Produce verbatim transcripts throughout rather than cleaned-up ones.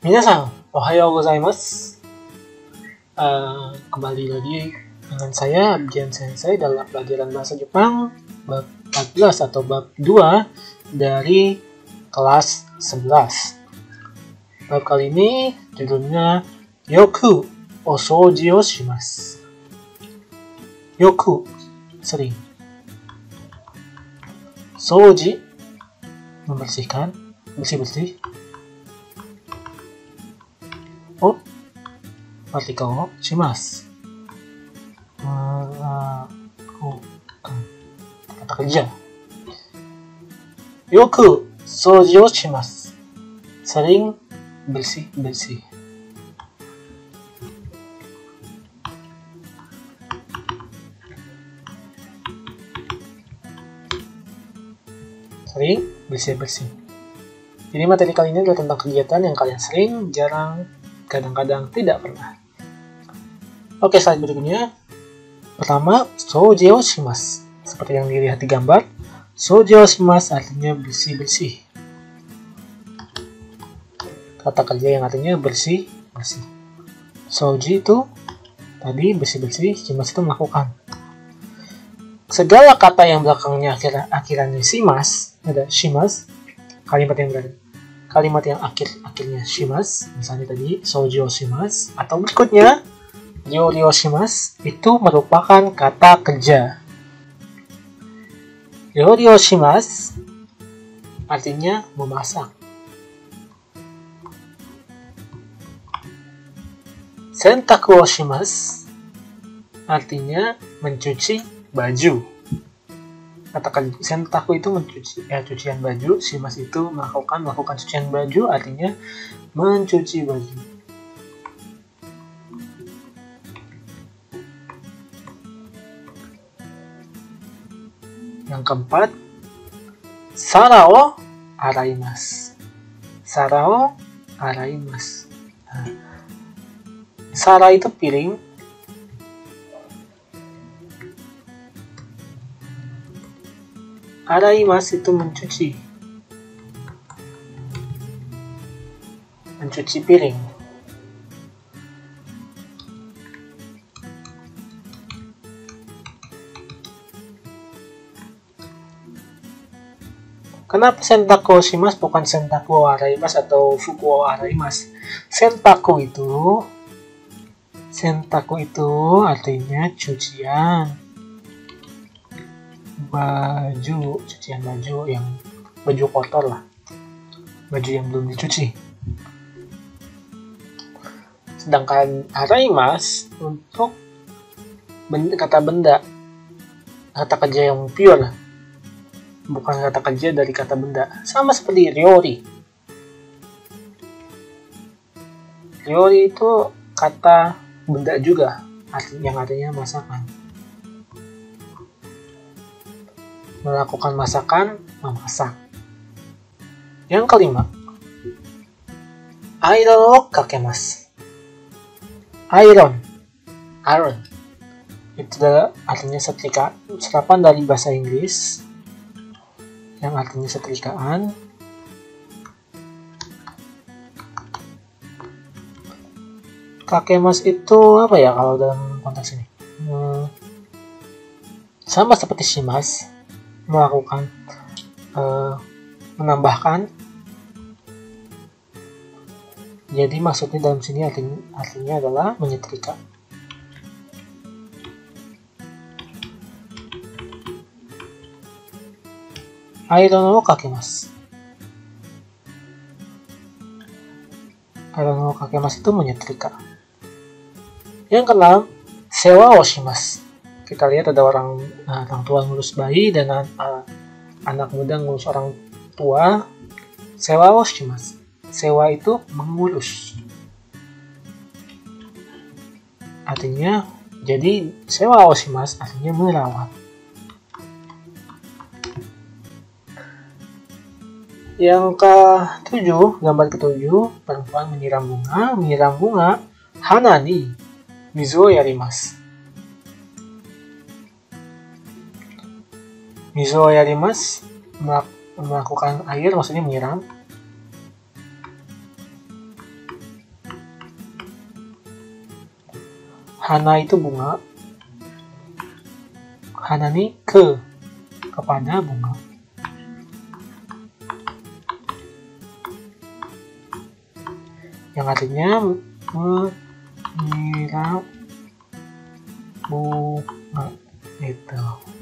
Minasan, ohayo gozaimasu. Uh, kembali lagi dengan saya, Abdian Sensei, dalam pelajaran bahasa Jepang bab empat belas atau bab dua dari kelas sebelas. Bab kali ini judulnya Yoku Osoji o shimasu. Yoku, sering. Soji, membersihkan, bersih-bersih. O, artikel o, shimasu, melakukan, kata kerja. Yoku soji o shimasu, sering bersih-bersih. Sering bersih-bersih. Jadi materi kali ini adalah tentang kegiatan yang kalian sering, jarang, kadang-kadang tidak pernah. Oke, slide berikutnya. Pertama, soji o shimasu. Seperti yang dilihat di gambar, soji o shimasu artinya bersih-bersih. Kata kerja yang artinya bersih-bersih. Soji itu tadi bersih-bersih, shimasu itu melakukan. Segala kata yang belakangnya akhir akhirannya shimasu, ada shimasu, kalimat yang berada kalimat yang akhir akhirnya shimasu, misalnya tadi soji o shimasu, atau berikutnya ryori o shimasu, itu merupakan kata kerja. Ryori o shimasu artinya memasak. Sentaku o shimasu artinya mencuci baju. Katakan sentaku itu mencuci, ya cucian baju, shimasu itu melakukan melakukan cucian baju, artinya mencuci baju. Yang keempat, sara o araimasu. Sara o araimasu. Nah, sara itu piring. Araimasu itu mencuci. Mencuci piring. Kenapa sentaku o shimasu bukan sentaku o araimasu atau fuku o araimasu? Sentaku itu Sentaku itu artinya cucian baju, cucian baju yang baju kotor lah, baju yang belum dicuci. Sedangkan araimasu untuk benda, kata benda, kata kerja yang pure, bukan kata kerja dari kata benda. Sama seperti ryori. Ryori itu kata benda juga, yang artinya masakan. Melakukan masakan, memasak. Yang kelima, iron o kakemasu. Iron, iron, itu adalah artinya setrika, serapan dari bahasa Inggris yang artinya setrikaan. Kakemasu itu apa ya kalau dalam konteks ini? Hmm, sama seperti shimasu, melakukan, uh, menambahkan. Jadi maksudnya dalam sini artinya, artinya adalah menyetrika. Iron o kakemasu. Iron o kakemasu itu menyetrika. Yang keenam, sewa o shimasu. Kita lihat ada orang, uh, orang tua ngurus bayi dan uh, anak muda ngurus orang tua. Sewa o shimasu. Sewa itu mengurus. Artinya, jadi sewa o shimasu artinya merawat. Yang ketujuh, gambar ketujuh, perempuan menyiram bunga, menyiram bunga, hana ni mizu o yarimasu. Mizu o yarimasu, melakukan air, maksudnya menyiram. Hana itu bunga. Hana ni ke, kepada bunga. Yang artinya menyiram bunga itu.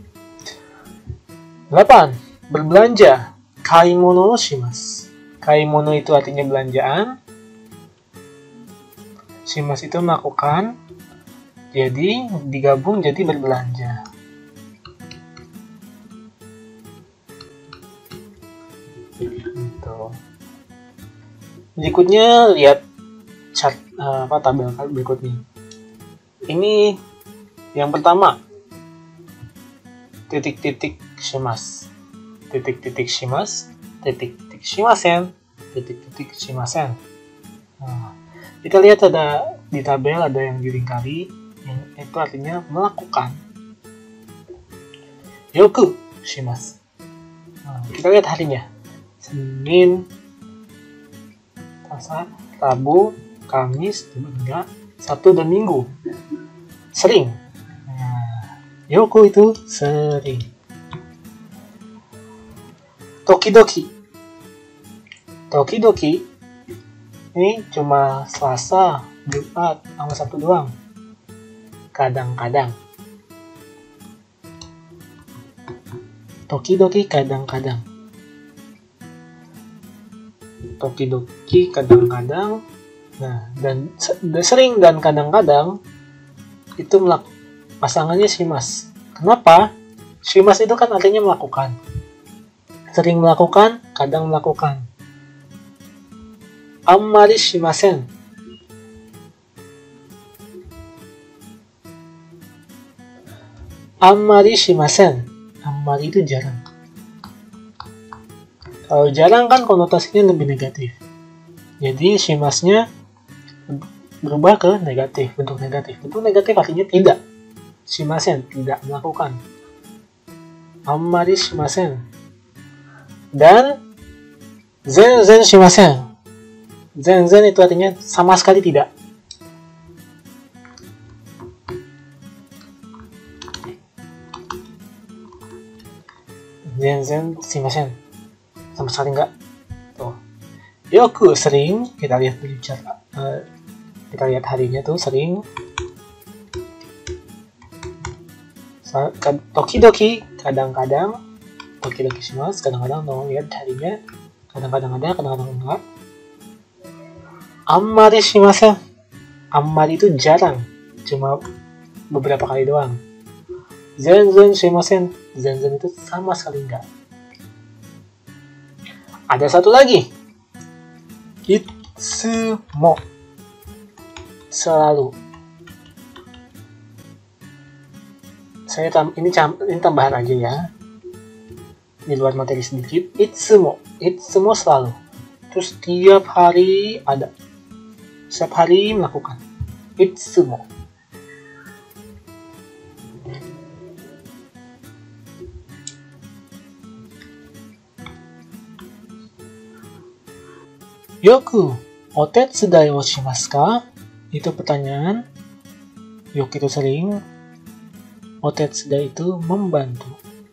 delapan. Berbelanja. Kaimono shimasu. Kaimono itu artinya belanjaan. Shimasu itu melakukan. Jadi digabung jadi berbelanja. Gitu. Berikutnya lihat chart uh, apa tabel berikutnya. Ini yang pertama. Titik-titik shimasu. Titik-titik shimasu. Titik-titik shimasen. Titik-titik shimasen. Nah, kita lihat ada di tabel ada yang dilingkari. Yang itu artinya melakukan. Yoku shimasu. Nah, kita lihat harinya. Senin, Selasa, Rabu, Kamis, hingga Sabtu dan Minggu. Sering. Nah, yoku itu sering. Tokidoki. Tokidoki ini cuma Selasa, Jumat, sama Sabtu doang. Kadang-kadang. Tokidoki kadang-kadang. Tokidoki kadang-kadang. Nah, dan sering dan kadang-kadang itu melak pasangannya shimasu. Kenapa? Shimasu itu kan artinya melakukan. Sering melakukan, kadang melakukan. Ammari shimasen. Ammari shimasen. Ammari itu jarang. Kalau jarang kan konotasinya lebih negatif. Jadi shimasnya berubah ke negatif, bentuk negatif. Bentuk negatif artinya tidak. Shimasen, tidak melakukan. Ammari shimasen. Dan zenzen shimasen. Zenzen itu artinya sama sekali tidak. Zenzen shimasen. Sama sekali enggak. Tuh. Yoku sering, kita lihat di chart, uh, kita lihat harinya tuh sering. Tokidoki kadang-kadang. Tokidoki shimasu kadang-kadang, no, lihat harinya. Kadang-kadang ada, kadang-kadang enggak. Ammari shimasen. Ammari itu jarang, cuma beberapa kali doang. Zenzen shimasen. Zenzen itu sama sekali enggak. Ada satu lagi. Itsumo. Selalu. Saya tam ini, ini tambahan aja ya. Di luar materi sedikit. Itsumo. Itsumo selalu. Terus tiap hari ada. Setiap hari melakukan. Itsumo. Yoku otetsudai wo shimasu ka? Itu pertanyaan. Yoku itu sering. Otetsudai itu membantu.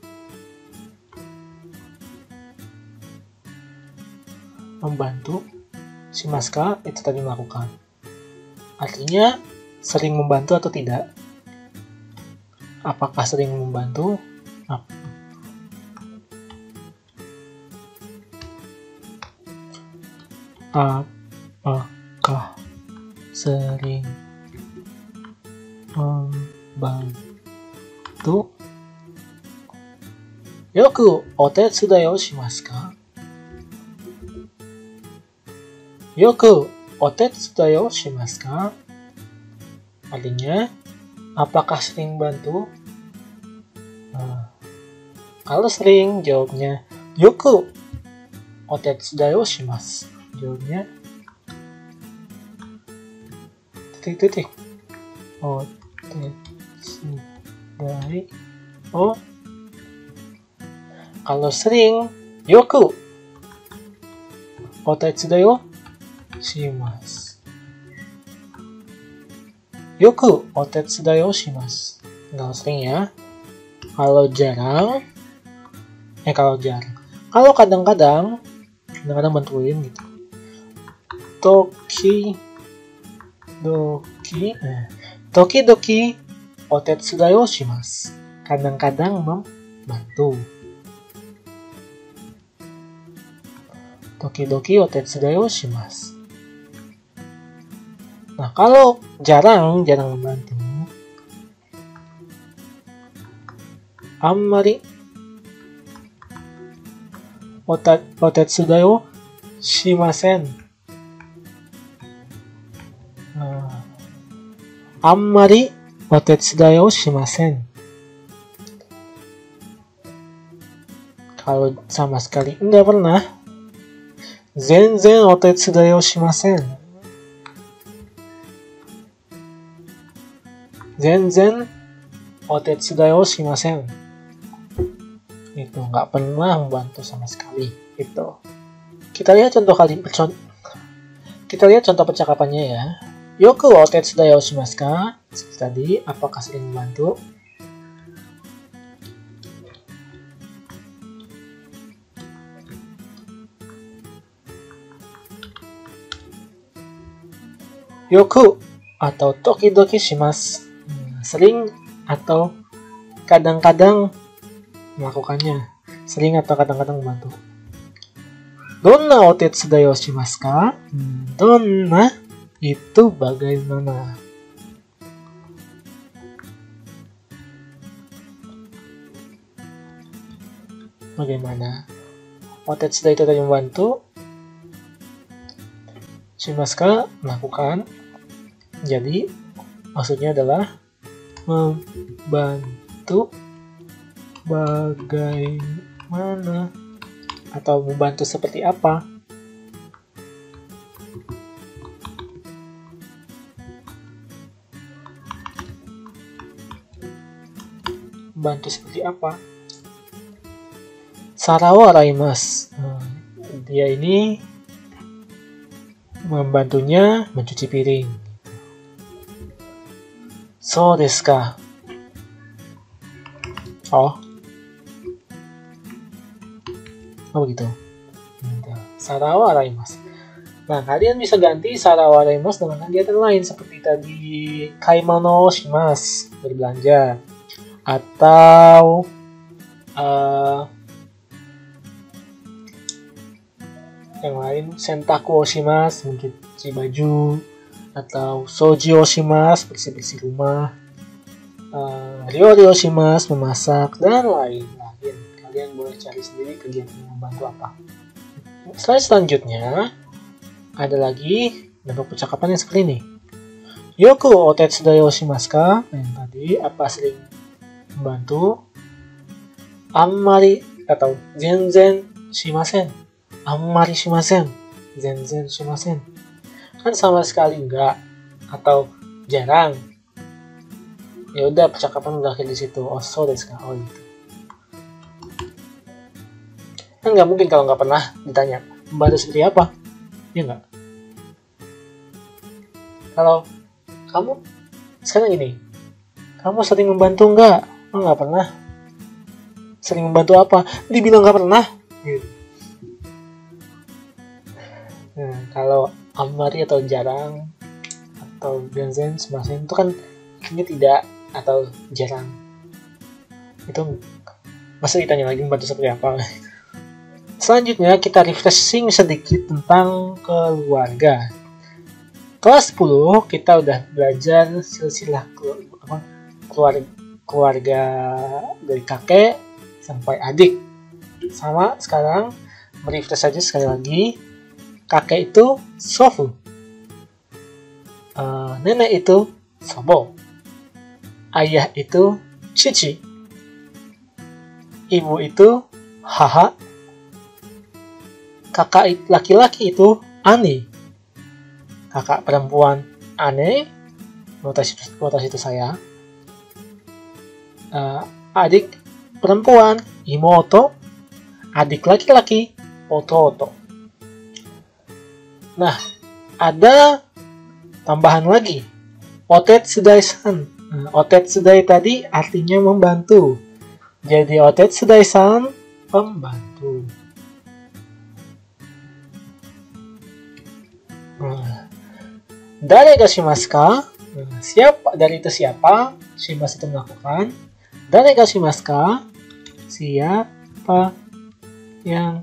Membantu. Shimasu ka? Itu tadi melakukan. Artinya sering membantu atau tidak? Apakah sering membantu? Apakah sering membantu? Yoku otetsudai wo shimasu ka? Yoku otetsudai wo shimasu ka? Artinya, apakah sering bantu? Nah, kalau sering, jawabnya yoku otetsudai wo shimasu. Jawabnya titik-titik. Otetsudai wo. Kalau sering, yoku otetsudai wo shimasu. Yoku otetsu o shimasu. Kalau sering ya. Kalau jarang, eh kalau jarang. Kalau kadang-kadang, kadang-kadang bantuin gitu. Toki doki, eh. Toki doki otetsu o shimasu. Kadang-kadang membantu. Toki doki otetsu o shimasu. Nah, kalau jarang, jarang membantu. Ammari otetsu o shimasen. Nah, ammari otetsu o shimasen. Kalau sama sekali enggak pernah. Zenzen otetsu o shimasen. Zenzen otetsu o shimasen. Itu nggak pernah membantu sama sekali. Itu. Kita lihat contoh kali kita lihat contoh percakapannya ya. Yoku otetsu o shimasu ka? Seperti tadi, apakah sering membantu? Yoku atau tokidoki shimasu. Sering atau kadang-kadang melakukannya. Sering atau kadang-kadang membantu. Donna otetsu o shimasu ka? Donna itu bagaimana? Bagaimana? Otetsu itu tadi membantu. Shimasu ka melakukan. Jadi maksudnya adalah membantu bagaimana atau membantu seperti apa. Membantu seperti apa? Sarawa araimasu. Nah, dia ini membantunya mencuci piring. So desu ka? Oh. Oh begitu. Sarawa araimasu. Nah, kalian bisa ganti sarawa araimasu dengan kegiatan lain seperti tadi kaimono shimasu, berbelanja. Atau uh, yang lain sentaku o shimasu, mencuci baju. Atau soji o shimasu, bersih-bersih rumah. Uh, ryori o shimasu, memasak, dan lain-lain. Kalian boleh cari sendiri kegiatan yang membantu apa. Slide selanjutnya ada lagi bentuk percakapan yang seperti ini. Yoku otetsu o shimasu ka? Yang tadi apa sering membantu? Ammari atau zenzen shimasen. Ammari shimasen. Zenzen shimasen. Kan sama sekali enggak atau jarang. Ya udah, percakapan berakhir di situ. Oh, so desu ka? Oh gitu. Kan nggak mungkin kalau nggak pernah ditanya membantu seperti apa, ya nggak? Kalau kamu sekarang ini, kamu sering membantu nggak? Oh, nggak pernah. Sering membantu apa? Dibilang nggak pernah. Gitu. Nah, kalau ammari atau jarang atau zenzen shimasen itu kan artinya tidak atau jarang. Itu masa ditanya lagi membantu seperti apa? Selanjutnya kita refreshing sedikit tentang keluarga. Kelas sepuluh kita udah belajar silsilah keluarga, keluarga dari kakek sampai adik. Sama sekarang merefresh saja sekali lagi. Kakek itu sofu, uh, nenek itu sobo, ayah itu cici, ibu itu haha, kakak laki-laki itu ani, kakak perempuan ane, notas itu, notas itu saya, uh, adik perempuan imoto, adik laki-laki ototo. Nah, ada tambahan lagi. Otetsudai-san. Nah, otetsudai tadi artinya membantu. Jadi otetsudai-san pembantu. Nah, dare ga shimasu ka? Nah, siapa dari itu siapa? Shimasu itu melakukan. Dare ga shimasu ka? Siapa yang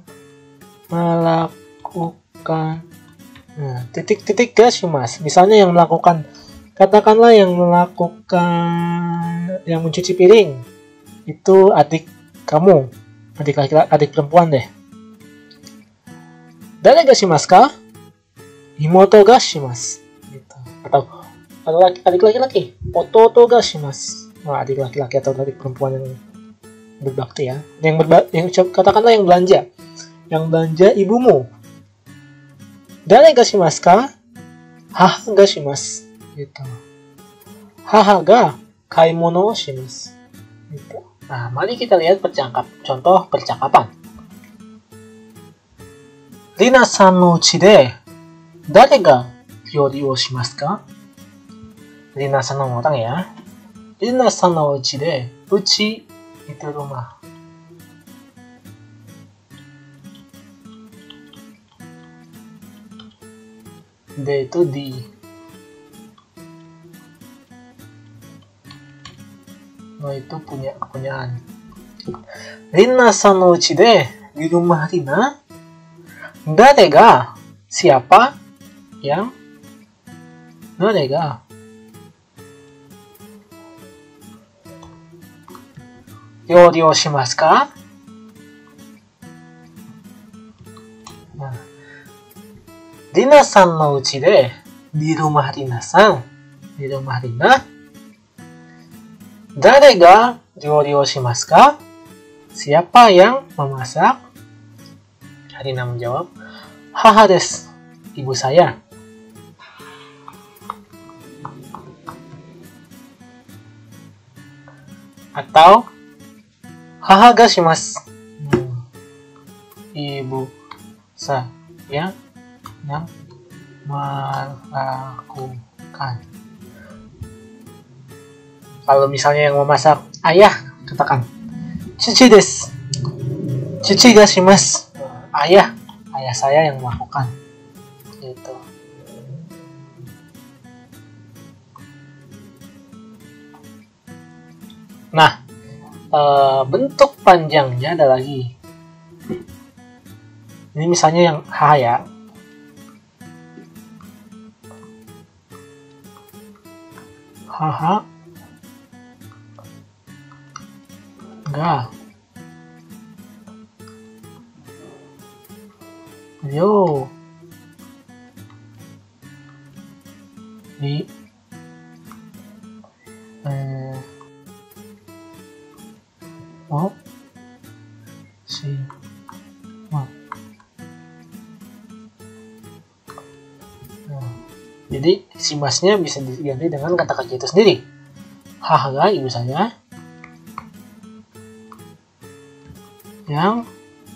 melakukan? Nah, titik-titik ga shimasu. Misalnya yang melakukan, katakanlah yang melakukan, yang mencuci piring itu adik kamu, adik laki-laki, adik perempuan deh. Dare ga shimasu ka? Imoto ga shimasu. Gitu. Atau adik laki-laki, ototo ga shimasu. Nah, adik laki-laki atau adik perempuan yang berbakti ya. Yang berba yang katakanlah yang belanja. Yang belanja ibumu. Dare ga shimasu ka? Haha ga shimasu. Gitu. Haha ga kaimono o shimasu. Gitu. Nah, mari kita lihat percakap contoh percakapan. Rina-san no uchi de dare ga ryori o shimasu ka? Rina-san no orang ya. Rina-san no uchi de, uchi itu rumah. De itu di. No itu punya kepunyaan. Rina-san no uchi de, di rumah Rina. Dare ga, siapa yang? Dare ga ryori o shimasu ka? Nah, Rina-san no uchi de, di rumah Rina-san, di rumah Rina. Dare ga ryori o shimasu ka? Siapa yang memasak? Rina menjawab, haha desu, ibu saya. Atau haha ga shimasu, hmm. ibu saya yang melakukan. Kalau misalnya yang memasak ayah, katakan Chichi desu, Chichi ga shimasu. Ayah, ayah saya yang melakukan. Gitu. Nah, e, bentuk panjangnya ada lagi. Ini misalnya yang haha ya. Haha. Ga. Yo. Di. Eh. Oh. Si. Oh. Nah. Jadi si masnya bisa diganti dengan kata kerja itu sendiri. Haha ga ibu saya yang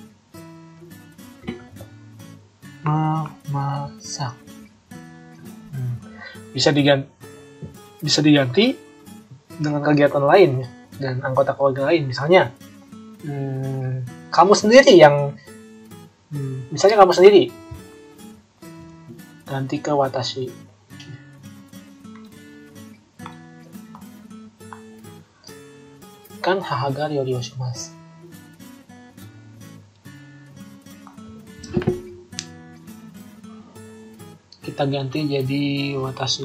memasak. Hmm. Bisa diganti bisa diganti dengan kegiatan lain dan anggota keluarga lain. Misalnya hmm, kamu sendiri yang hmm, misalnya kamu sendiri ganti ke watashi. Kan haha ga ryori o shimasu. Kita ganti jadi watashi.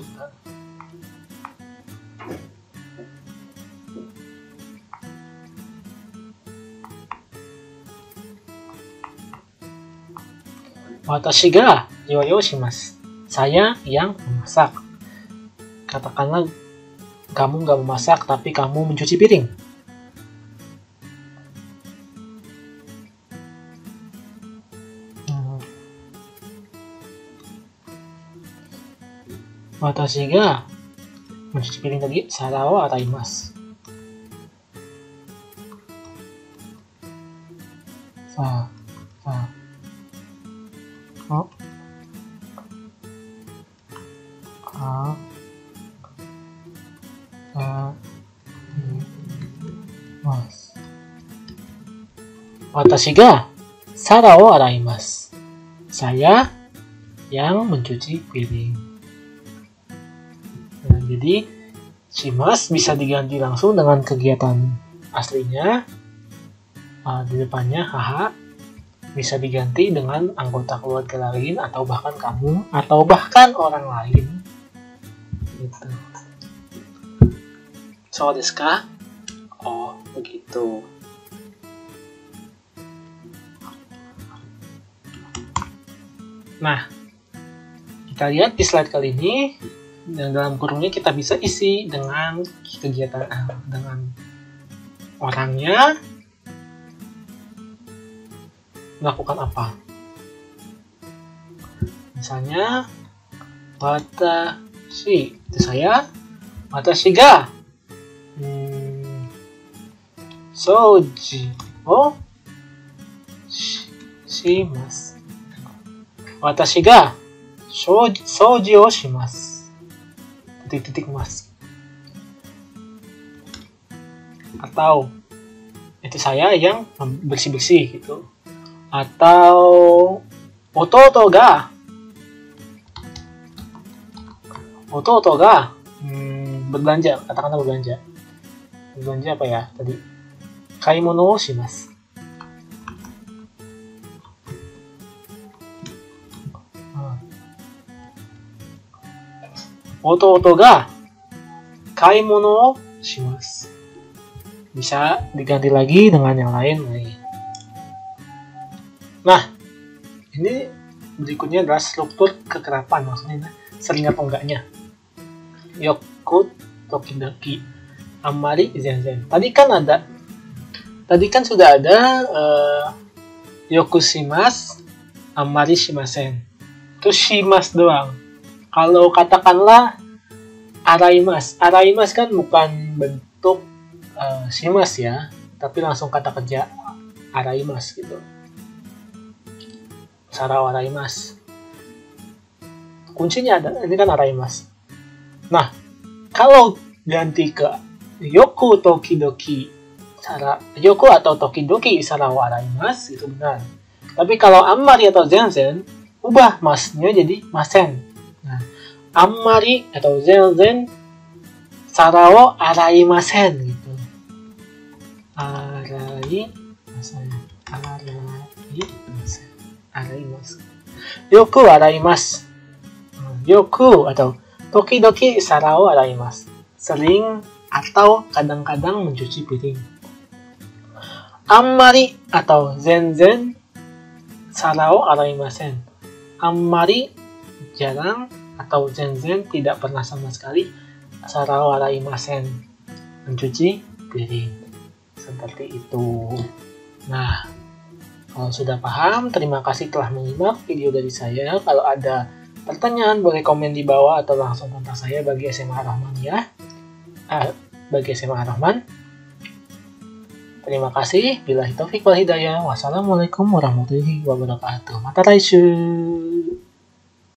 Watashi ga ryori o shimasu. Saya yang memasak. Katakanlah kamu nggak memasak tapi kamu mencuci piring. Watashi ga mencuci piring tadi, sara wo ataimasu. Sa, sa, oh, a, Watashi ga sara o araimasu. Saya yang mencuci piring. Nah, jadi shimasu bisa diganti langsung dengan kegiatan aslinya. Uh, di depannya haha. Bisa diganti dengan anggota keluarga lain atau bahkan kamu atau bahkan orang lain. Gitu. So desu ka? Oh, begitu. Nah, kita lihat di slide kali ini, dan dalam kurungnya kita bisa isi dengan kegiatan dengan orangnya melakukan apa. Misalnya, watashi itu saya, watashi ga hmm, souji o shimasu. Watashi ga souji o shimasu. Titik-titik mas. Atau itu saya yang bersih-bersih gitu. Atau ototo ga ototo ga hmm, berbelanja, katakanlah berbelanja. Berbelanja apa ya tadi? Kaimono o shimasu. Ototo ga kaimono o shimasu. Bisa diganti lagi dengan yang lain. Nah, ini berikutnya adalah struktur kekerapan, maksudnya sering apa enggaknya. Yoku tokidoki amari zenzen. Tadi kan ada, tadi kan sudah ada uh, yoku shimasu, amari shimasen. Terus shimasu doang. Kalau katakanlah araimasu, araimasu kan bukan bentuk uh, shimasu ya, tapi langsung kata kerja araimasu gitu. Sara o araimasu. Kuncinya ada, ini kan araimasu. Nah, kalau ganti ke yoku tokidoki sara, yoku atau tokidoki sara o araimasu itu benar. Tapi kalau amari atau zenzen, ubah masnya jadi masen. Nah, amari atau zenzen sara o araimasen gitu. Araimasen. Araimasen. Araimasu. Yoku araimasu. Yoku atau tokidoki sara o araimasu. Sering atau kadang-kadang mencuci piring. Ammari atau zenzen sara o araimasen. Ammari jarang atau zenzen tidak pernah sama sekali. Sara o araimasen. Mencuci piring. Seperti itu. Nah, kalau sudah paham, terima kasih telah menyimak video dari saya. Kalau ada pertanyaan, boleh komen di bawah atau langsung kontak saya bagi S M A Rahman ya. Ah, bagi S M A Rahman. Terima kasih. Billahi taufiq wal hidayah. Wassalamualaikum warahmatullahi wabarakatuh. Mata raishu.